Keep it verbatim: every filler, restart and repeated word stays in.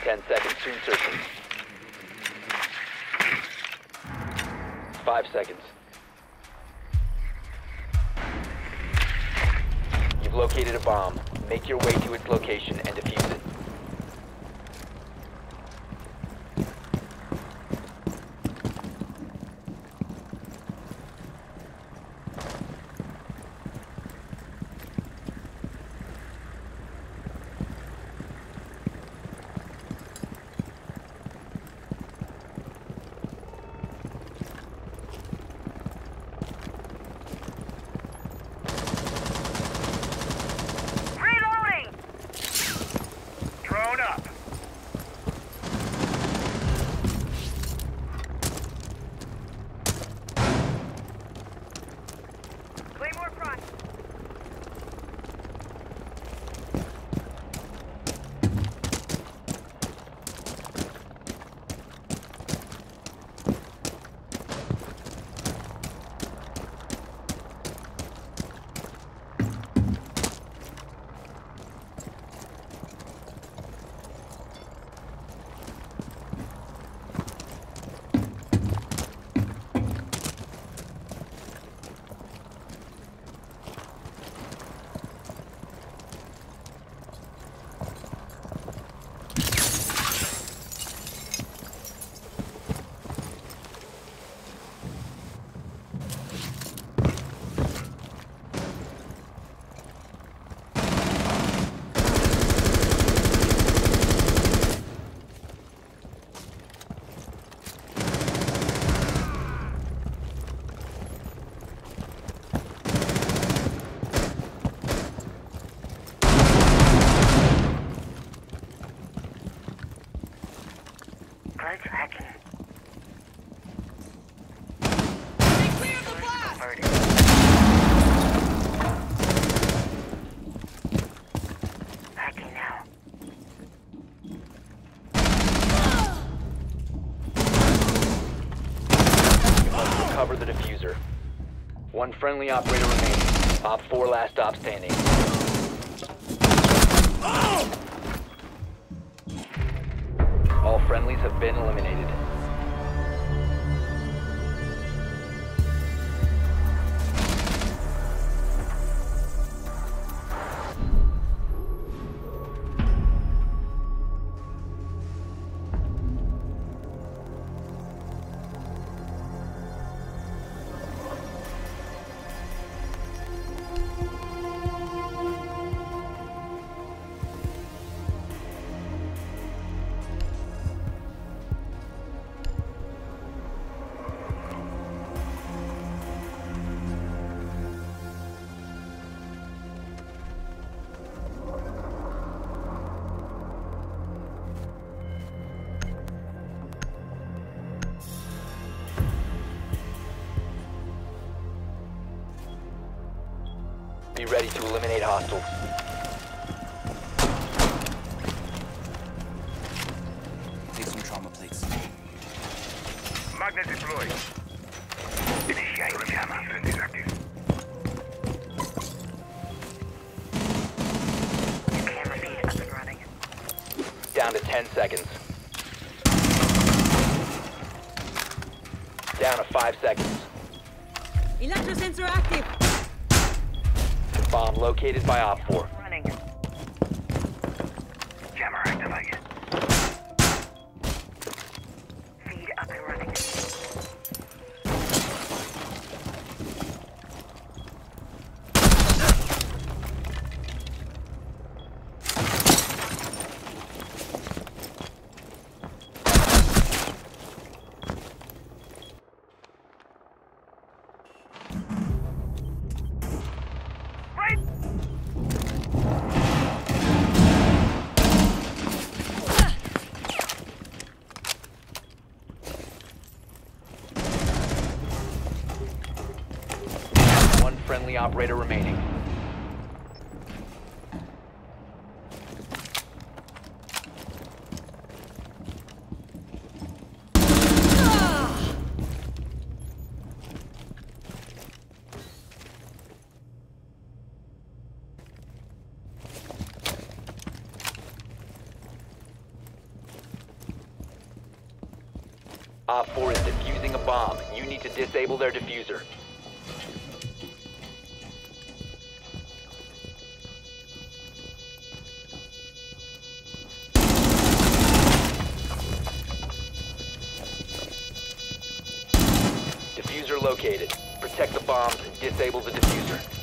Ten seconds to insertion. Five seconds. You've located a bomb. Make your way to its location and defuse it. Cover the diffuser. One friendly operator remaining. Op four last stop standing. All friendlies have been eliminated. Be ready to eliminate hostiles. Take some trauma plates. Magnet deployed. Initiate jammer. Is active. Camera feed up and running. Down to ten seconds. Down to five seconds. Electrosensor active. Bomb located by Op four. Running. Jammer activated. Feed up and running. Friendly operator remaining. Op four is defusing a bomb. You need to disable their diffuser. Diffuser located. Protect the bombs and disable the diffuser.